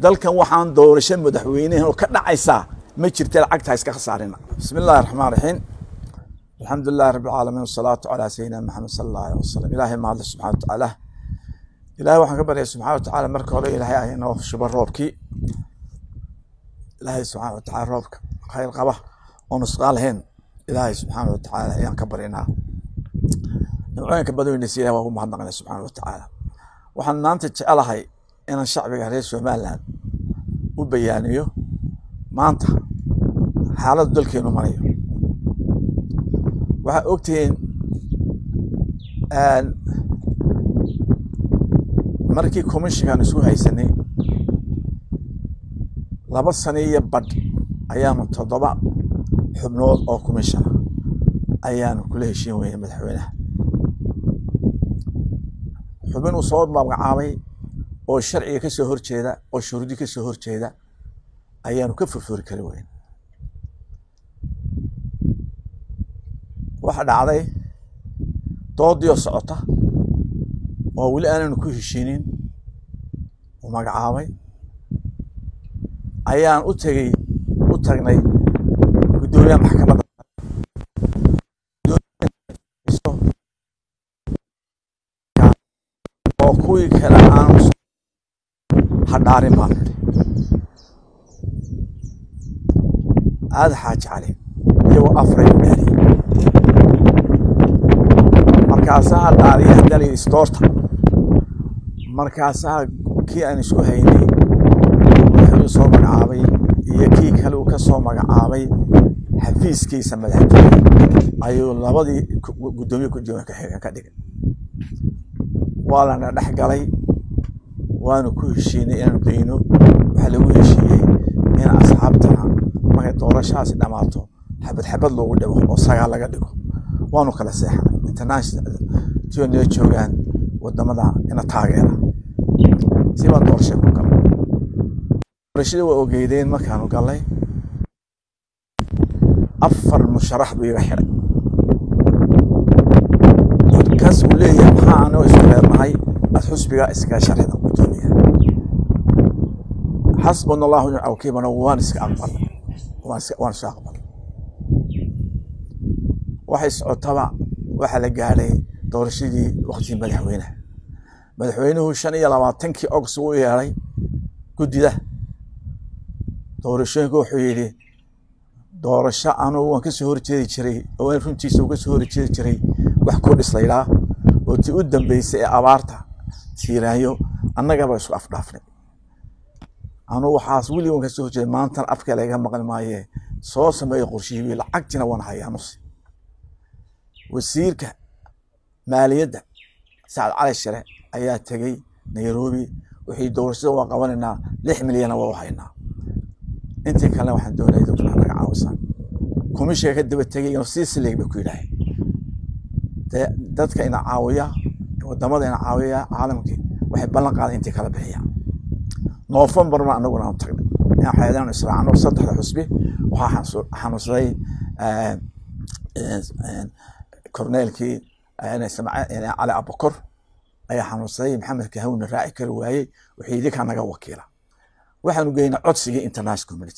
dalkan waxaan doorasho madaxweynaha oo ka dhacaysa ma jirto lacagta iska khasaarina. Bismillahir Rahmanir Rahiim. Alhamdulillah rabbil alamin wassalatu ala sayyidina Muhammad sallallahu alaihi wasallam. Ilaahay ma Allah subhanahu wa ta'ala. Ilaahay waxaan ka baryayaa subhanahu wa ta'ala marka hore Ilaahay ay inoo shubo roobkii. Ilaahay subhanahu wa ta'ala roobka khayr qaba oo nusqaalahayn. Ilaahay subhanahu wa ta'ala ayaan ka baryaynaa. Noocanka badweynaysiina waa u mahadnaqnaa subhanahu wa ta'ala. waxaan maanta jecelahay inaan shacbiga reer Soomaaliland u bayaaniyo maanta xaaladda dalkeenu marayo. waxa ogtiin markii komishigan isku haysanay 2 sano iyo badh ayaanu 7 xubnood oo komishan ayaanu kula heshiin weynay madaxweynaha. xubin uu soo magacaabay oo sharciga ka soo horjeeda oo shuruudi ka soo horjeeda ayaanu ka furfuri kari weyn. waxa dhacday doodii socota oo wali aanan ku heshiinin oo magacaabay ayaan u tagnay gudoomiyaha maxkamadda oo kuwii kale aan hadhaarin baan هذا حاج عليه هو أفريق داري مركزها داري هدالي استورتا مركزها كي أنا شو هيني وحلو صوم عابي يكي كلو كصوم عابي حفيز كي سمله أيو لبادي قدومي كجوا كديك والله أنا نحق علي وأنا كل شيء أنا بينه وحلو شيء أنا أصحابتنا ما doorashaas dhamaato xabad loogu dhawo oo sagaal laga dhigo waanu kala seexnay international tiyo joogan wadamada ina taageera si baan doorasho ku galay. doorashada waa ogeydeen markaanu galay 4 musharax buu iga xiray kaas uu leeyahay maxaa anoo isku leeyahay xusbiga iska sharxida gudoomiyaha xasbunallahu wa ni'mal wakiil waan iska aqbalay وان ساقبل waxay socotaba waxa la gaaray doorashadii waqtiga madaxweynuhu 25 August uu yeeray gudida doorashooyinka wuxuu yiri doorasho aanu waan ka soo horjeedi jiray oo runtiisa uga soo horjeedi jiray wax ku dhislayla oo tii u dambeysay ee abaarta tiiraayo annagaba isku afdhaafnay أنا وحاس ولي ونكسر جد ما أنت أفكر لك مقال مايه صوص ما يقرشي ولا عقتنا ونهاية نص والسيرك مالية ساعد على الشارع أيات تجي نيروبي وحي دور سوا قواننا لح مليون ووحينا أنت كلا واحد دولة يدخل على عاوزان كوميشة كده بتجي نصيص اللي بكويله ده كأن عاوية والدمار إن عاوية عالمك وحب بلغ على أنت كلا بهيا نوفمبر ما أنا قلنا نتقل يعني حيدان إسرائيل أنا وصلت حسبي وحنصري كورنيل كي أنا سمع يعني على أبو بكر أي حنصري محمد كهون الرائع كرواي وحيدك أنا وكيله وحنو جينا عدسي انترناشنال كوميونيتي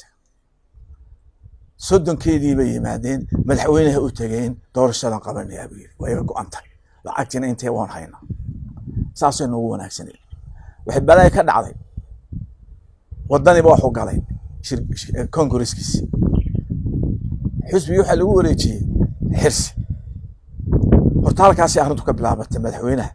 صدق كيدي بي معدين مدحوينها وتجين دور الشلون قبل يا أبي ويقول أنت لعقتنا أنت وان هينا ساسين هو نفسني وحب بلاي كان عظيم وداني بوحو قالي كونغرسكيس حزب يوحى لو وريجي حرس hortaalkaasi arrintu ka bilaabatay madaxweynaha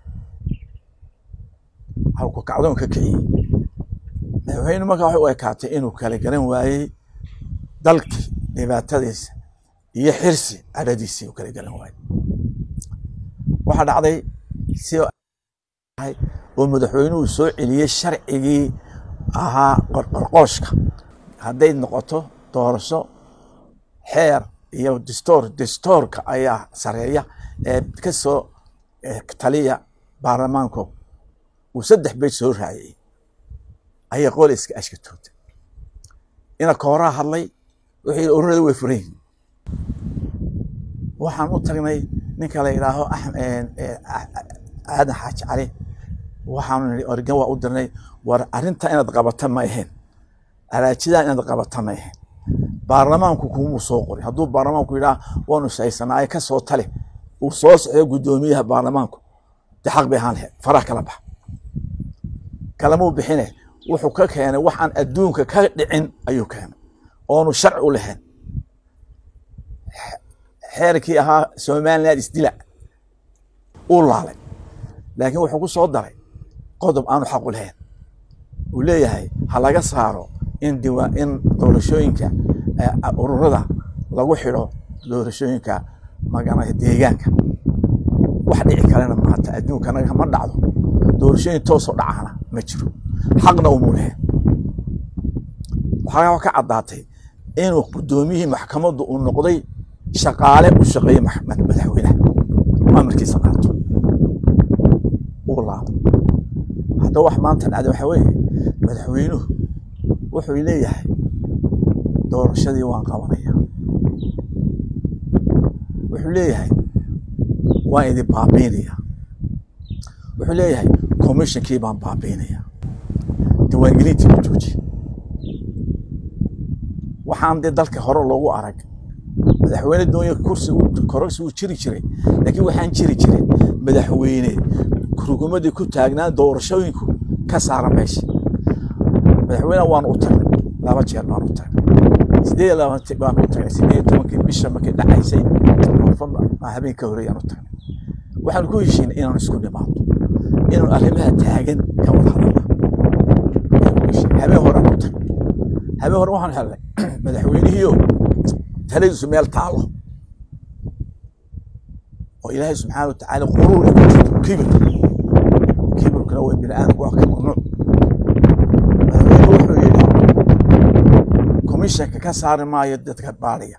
halku kacdoon ka kiciyay madaxweynuhu markaa waxa uu ekaatay inuu kala garan waayay dalkii dhibaatadiisa iyo xirsi cadadiisa uu kala garan waayay waxa dhacday si oo madaxweynuhu soo celiyay sharcigii ahaa qorqoshka hadday noqoto doorasho xeer iyo dastuurka ayaa sareeya ee ka soo taliya baarlamaanku uu 3 beej soo raacay ay qoyska ashkatood ina koora hadlay wixii ururada way fureen waxaan u tagnay ninka la yiraahdo aadan xaaj cali waxaan organ waa u dirnay war arinta inaad qabato ma ahayn araajida inaad qabatama yahay baarlamaanku kuma soo qoray hadduu baarlamaanku yidhaa waanu shaysanaaye ka soo tale uu soo socdo guddoomiyaha baarlamaanku de xaq bay ahaan lahayd faraha kala bax kalamuu bixine wuxuu ka keenay waxaan adduunka ka dhicin ayuu keenay oonu sharci u lahayn xeerkii ahaa Somaliland isdila uu laalay laakiin wuxuu ku soo daray qodob aanu xaq u lahayn uu leeyahay ha laga saaro in doorashooyinka ururada lagu xidho doorashooyinka magana deegaanka wax dhici karana maanta adduunkana ma dhacdo doorashooyin toos u dhacana ma jiro xaqna u muulehe waxaa ka caddaatay inuu guddoomiyihii maxkamaddu uu noqday shaqaale u shaqeeyay madaxweynaha amarkiisa qaato uu laabo hadda wax maanta dhacday waxa weeye madaxweynuhu wuxuu leeyahay doorashadii waan qabanaya wuxuu leeyahay waan idin baabiinaya wuxuu leeyahay commissionkii baan baabiinaya diiwaangelintii u jooji waxaan dee dalka hore loogu arag madaxweyne doonaya kororsi uu jiri jiray laakiin waxaan jiri jiray madaxweyne xukuumadii ku taagnaa doorashooyinku ka saara meesha madaxweyne waan u tagnay laba jeer baan u tagnay 28 baan u tagnay 18 bisha markay dhacaysay habeenka hore ayaan u tagnay waxaan ku heshiinay inaan isku nimaado inaan arrimaha taagan ka wada hadalno habeen hore u tagnay habeen hore waxaan helay madaxweynihiyo taladiisu meel taalo oo ilaahay subxaanahu wa tacaala quruur ku jirto kibirkuna waa bini aadamku waa ka mamnuuc wuxuu yidhi komishanka ka saari maayo dadka baadhaya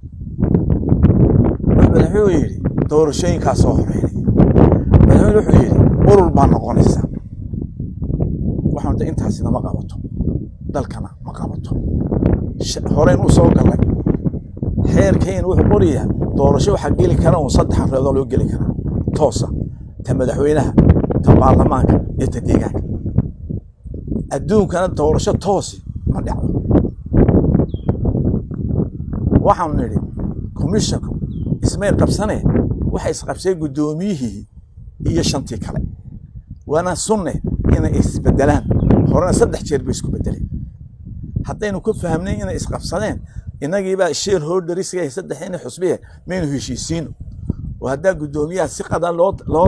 wuxuu yidhi doorashooyinkaa soo horeynaya madaxweyne wuxuu yidhi urur baa noqonaysa waxaan intaasina ma qabato dalkana ma qabato horeyn u soo galay xeerkeen wuxuu qoriyaa doorasho waxa geli kara oo 3 xaflado loo geli kara toosa ta madaxweynaha ta baarlamaanka iyo ta deegaanka adduunkana doorasho toosi ma dhacdo waxaan nidhi commissionku ismeel qabsane waxa isqabsay guddoomiyihii iyo shantii kale waana sunne inay isbedelaan horena 3 jeer bay isku bedeleen haddaynu ku fahamnay inay isqabsadeen inagii baa shareholderska 3 xusbiye meenu heshiisiino oo hadda guddoomiyaha si qadan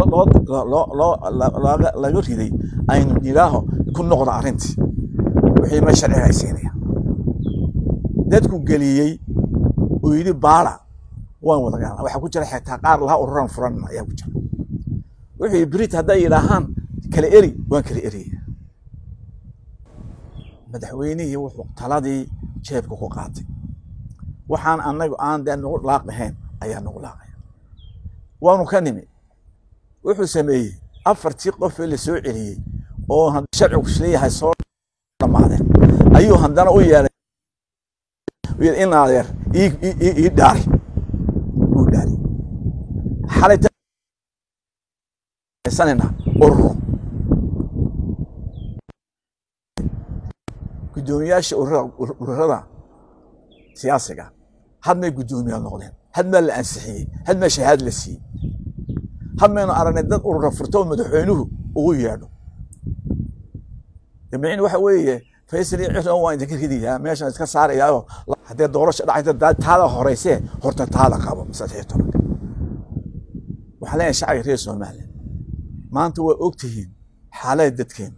laga riday aynu ilaaho ku noqdo arintii wixii ma sharciga siinaya dadku galiyay oo yiri baala waan wada galaan waxa ku jira xitaa qaar laha ururan furan ayaa ku jira wixii brit hadda yiraahaan kala eri waan kala eriya madaxweynihii wuxuu taladii jeebka ku qaatay waxaan anagu aan daan ugu laaqayn ayaa nagu laaqay waanu ka nimi wuxuu sameeyay 4 qof la soo celiyay oo sharcigu leeyahay soo dhamaadeen ayuu handana u yeeray in adeer ii dhaari u dhaari xalayta sanena urur gudoomiyaasha ururada siyaasiga had may gudoomiyaal noqdeen had ma la ansixiyay had ma shahaad la siiyay had ma aragnay dad urur furto madaxweynuhu ugu yeedho jamciin waxa weeye faysal iyo cusman waa idinka ridiyaa meeshan iska saarayaayo hadee doorasho dhacayda taada horeyse horta taada qabo saxiixto waxa la shacay reer Soomaaliya maanta way ogtihiin xaalad dadkeen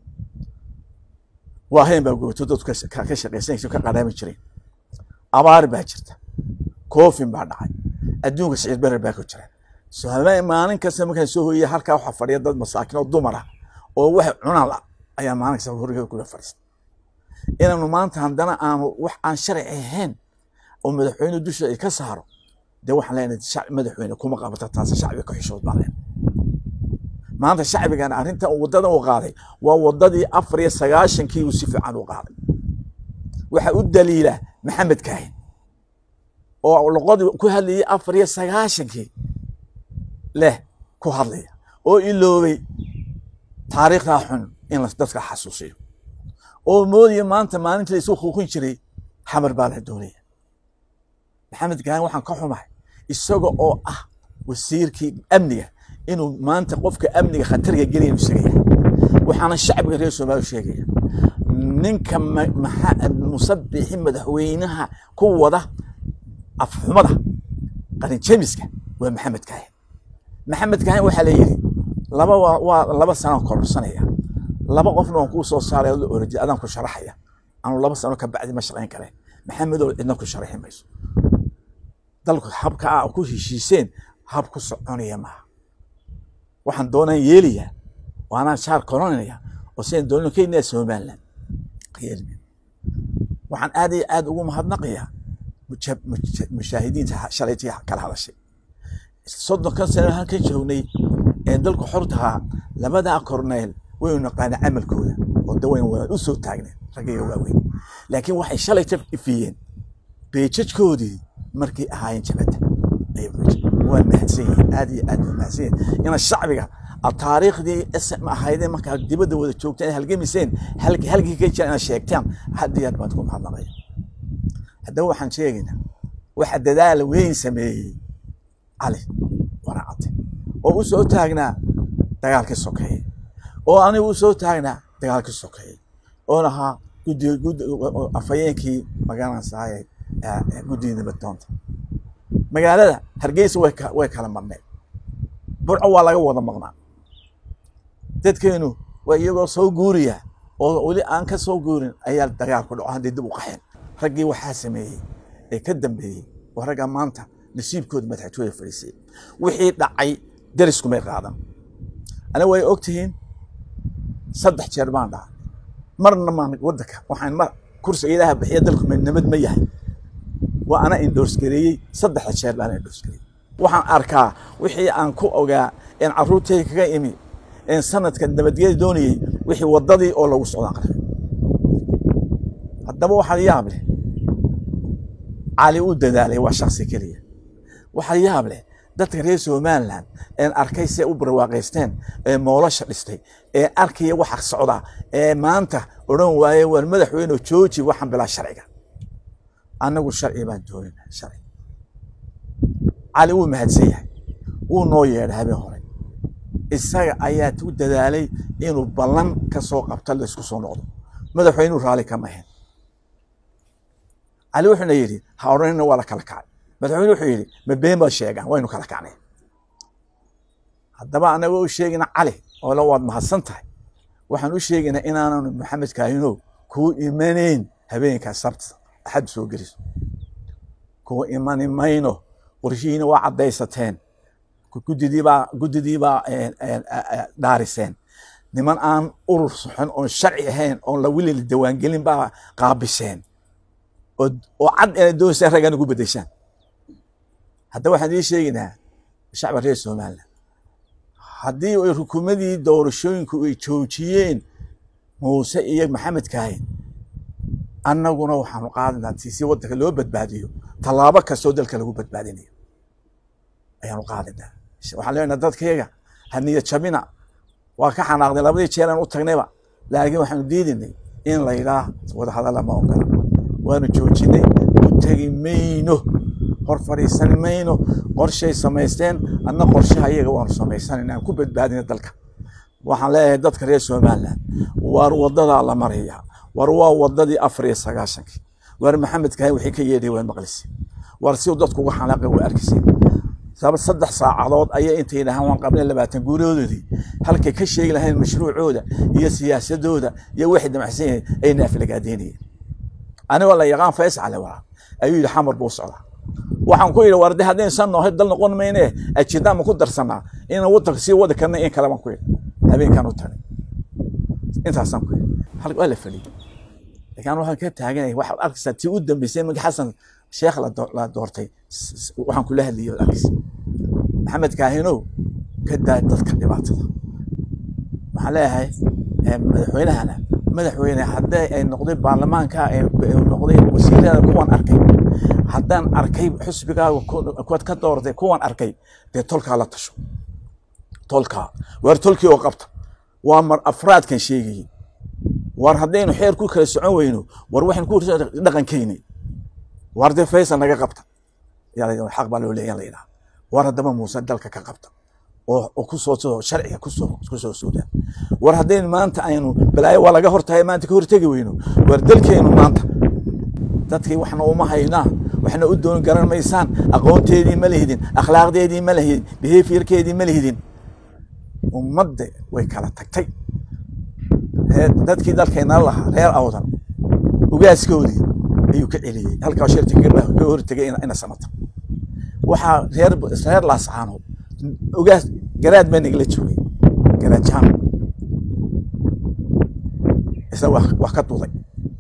waaheen baa goobto dadka ka shaqeynayso ka qadaami jireen abaar baa jirta koofin baa dhacay adduunka sicid barar baa ku jira Soomaaliya maalin kasta markay soo hooyay halka waxa fadhiya dad masaakiin oo dumar ah oo wax cunala ayaa maalin kasta horiga ku fadhiista inaanu maanta handana aanu wax aan sharci ahayn oo madaxweyne dusha ay ka saaro de waxaan leenahay shacab madaxweyne kuma qabata taas shacbiga ka xishood baa leenahay maanta shacbigan arinta wadada u qaaday waa wadadii 94kii uu si fiican u qaaday waxa u daliila maxamed kaahin oo luqadii ku hadlayay 94kii leh ku hadlaya oo iloobay taariikhda xun in la dadka xasuusiyo oo moodiyo maanta maalinta la isku xuquuqin jiray xamar baa la doonaya maxamed kaahin waxaan ka xumahay isaga oo ah wasiirkii amniga inuu maanta qofka amniga khatarga gelin u sheegay waxaana shacabka reer Soomaaliya sheegaya ninka musabbixi madaxweynaha ku wada afxumada qarin jemiska waa maxamed kaahin waxa la yiri laba sano korsanaya laba qofna oo ku soo saaray oradi adan ku sharaxaya aanu laba sano ka bacdi ma shaqeyn kare maxamed oo idna ku sharaxi mayso dalku habka ku heshiiseen hab ku soconaya ma waxaan doonaa yeeliya waana shaar koronaya oo seen doonno keenay Soomaaliland qiyadmi waxaan aad ugu mahadnaqaya mushaahidiinta shalaytii kala hadashay soddon sano halkan joognay ee dalku xortaha labada korneel way naqaan amalkooda oo daweyn wada u soo taagneen ragay waaweyn laakiin waxay shalay ifiyeen beejadkoodii markii ahaayeen jabada ay waa mahadsan aad mahadsan ina shacbiga taariikhdii ism ahaydeen marka dibadda wada joogteen halgemiseen halkii ka jiraan sheegtaan hadiyad baad ku mahadnaqay hadda waxaan sheegaynaa waxa dadaal weyn sameeyay Ali waraacad oo u soo taagnaa dagaalka sokeeye oo anigu u soo taagnaa dagaalka sokeeye oo lahaa guddi afayeenkii magaalada saayay guddiga badtoonta magaalada Hargeysa way kala marnay burco waa laga wada maqnaa dadkeenu way iyagoo soo guuriya oo wali aan ka soo guurin ayaa dagaal ku dhaco hadii dib u qaxeen raggii waxa sameeyay ee ka dambeeyay waraga maanta nasiibkood madaxtooyada fariisay wixii dhacay darisku may qaadan ana way ogtihiin saddex jeer baan dhacay marna ma wadanka waxaan mar kursi ilaaha bixiya dalku nabad ma yahay wa ana endorse gareeyay saddex jeer baan endorse gareeyay waxaan arkaa wixii aan ku ogaa in caruurtay kaga imi in sanadka nabadgelyo doonayay wixii wadadii oo lagu socdaan qaray haddaba waxa yaab leh Ali u dadaalay waa shakhsi kaliya waxa yaab leh dadka reer Soomaaliland in arkaysi u barwaaqaysteen ee moolasha dhistay ee arkaya waxa socda ee maanta oran waaye war madaxweyne jooji waxan bila sharciga anagu sharci baan doonaa sharci Ali uu mahadsan yahay uu noo yeedhay habeen hore isaga ayaa u dadaalay inuu ballan ka soo qabto la isku soo noqdo madaxweynuhu raali kama ahayn Ali wuxuu yiri ha oranina wala kala kacay madaxweynuhu wuxuu yiri ma been ba sheegan waynu kala kacnay haddaba anagu u sheegina Ali oo la wad mahadsan tahay waxaan u sheegnaa inaanu maxamed kaahino ku iimaaneen habeenka sabti ahad soo geliso ku iimaan mayno qorshiina waa cadaysateen guddidiiba daariseen niman aan urur saxan oo sharci ahayn oo la wili diwaan gelin baa qaabiseen oo cad inay doonayaan ragana ugu bedeshaan hadda waxaan idin sheegnaa shacabka reer Soomaaliland haddii ay xukuumadii doorashooyinku ay joojiyeen Muuse iyo Maxamed Kaahin annaguna waxaanu qaadanaa si wadanka loo badbaadiyo talaabo kastoo dalka lagu badbaadinayo ayaanu qaadanaa waxaan leenahay dadkayga haniya jabina waa ka xanaaqday labadii jeer aan u tagnayba laakiin waxaanu diidinay in la yiraahdo wada hadal ma ogola waanu joojinay u tagi mayno hor fariisan mayno qorshay samaysteen anna qorshaha iyaga waanu samaysanayna ku badbaadina dalka waxaan leeyahay dadka reer Soomaaliland war wadada la maraya war waa wadadii 94 war Maxamed Kaahin wixii ka yeedhay way maqlisay war si dadku uga xanaaqay way arkisay sabab 3 saacadood ayay intay dhahan waan qabnay 20 guuroodii halkay ka sheegi lahayn mashruucooda iyo siyaasadooda iyo wixii damacsan ay naafilagaadeenayeen ana wala yaqaan Faysal waa ayuu xamar buu socdaa waxaan ku yiri wardi hadeen san noo dal noqon meene ajida ma ku darsanaa in wadanka si wada kana in kala ma ku yiri habeenkan u tagay intaasan ku hal wala fali laakiin waxaan ka taaganay waxa arkaysa tii u dambeysay mag Xasan Sheekh la doortay waxaan ku lahadliyo arkaysa Maxamed Kaahino ka daa dadka dhibaatada waxa leeyahay madaxweyne hadday ay noqday baarlamaanka ay noqday wasiirada kuwan arkay haddaan arkay xisbigaaga kuwad ka doortay kuwan arkay dee tolkaa la tasho tolkaa war tolkii oo qabta waa mar afraad kan sheegay war haddaynu xeer ku kala socon weyno war waxaan ku dhaqankeynay war de Faysal naga qabta yaa xaq baa loo leeyahay war haddaba Muuse dalka ka qabta oo ku soo sharciga ku soo suuda war haddaynu maanta aynu balaayo waa laga hortahay maanta ka hortagi weyno war dalkeenu maanta dadkii waxna uma haynaa waxna u doon garan maysaan aqoonteedii ma lehidin akhlaaqdeedii ma lehidin behaviorkeedii ma lehidin ummadda way kala tagtay dadkii dalkeena lahaa reer awdan ugaaskoodii ayuu ka celiyay halka shirtiga ka hortagay ina samata waxa reer laascaano ugaas garaad baan igla joogay garaad jaan isa wax ka duuday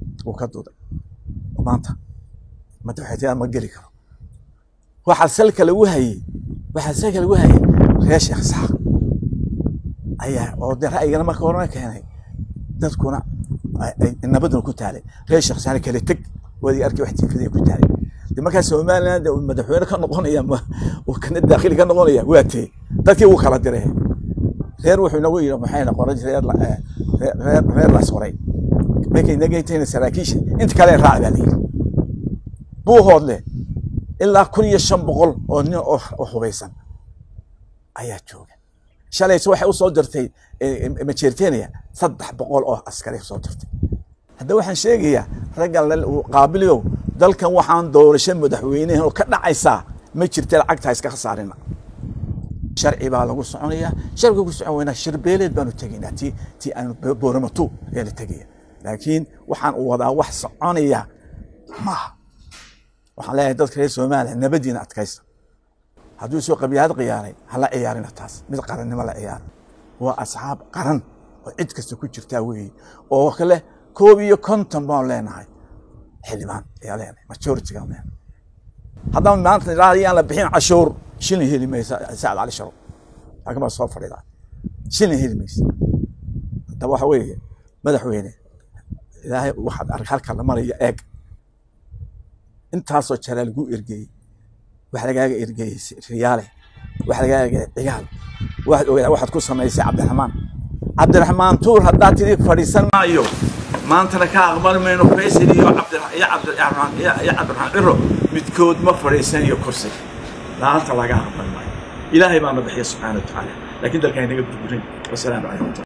maanta madaxweynaha ma geli karo waxa salka lagu hayay reer Sheekh Saaq ayaa oo ra'ayigana marka hore keenay dadkuna nabadna ku taalay reer Sheekh Saaq kale tag wadii arkay wax tiifadii ku taalay marka Soomaaliland madaxweyne ka noqonaya oo kana dakhili ka noqonaya waatay dadkii uu kala diray reer wuxuu nagu yiri maxay noqon reer la soray markay nagayteen saraakiisha inta kale raacday buu hoodle ilaa 1500 oo nin oo hubaysan ayaa jooga shalay waxay u soo dirtay ma jeerteenaya 300 oo askari soo dirtay hadda waxaan sheegayaa ragga qaabiliyo dalkan waxaan doorasho madaxweynaha oo ka dhacaysa ma jirto lacagta iska khasaarina sharci baa lagu soconaya sharciga ku soconayna shirbeeleed baanu tageynaa ti aan booramato ee la tagay laakiin waxaan u wadaa wax soconaya ma waxaan leeyahay dadka reer Soomaaliya nabadiina adkaysta hadduu soo qabiyaad qiyaaray hala ciyaarina taas mid qarannimo la ciyaar waa asxaab qaran oo cid kasta ku jirta weey oo kale koob iyo konton baan leenahay xildhibaan ayaa leenahay majority-ga leenahay haddaba maanta raadiyaan la bixin cashuur shilin heli maysa saacad cali sharo laakiin ma soo fadhidaa shilin heli maysa haddaba waxa weeye madaxweyne ilaahay waxaad arag halka la marayo eeg intaasoo jara lagu ergeeyey wax lagaaga ergeeyey riyaale wax lagaaga ciyaal waxaad ku samaysay Cabdiraxmaan Tuur haddaad tiri fadhiisan maayo maantana ka aqbal mayno Faysal iyo Cabdiraxmaan Ciro midkood ma fadhiisanayo kursi laanta laga aqbal maayo ilaahay baa ma bixiyo subxaanahu wa ta'aala laakiin dalka inaga burburin wassalaamu calaykum